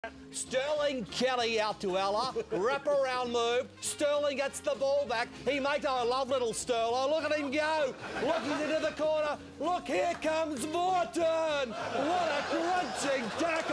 Sterling Kelly out to Ella. Wrap around move. Sterling gets the ball back. He makes, I love little Sterling. Oh, look at him go. Look, he's into the corner. Look, here comes Morton. What a crunching tackle.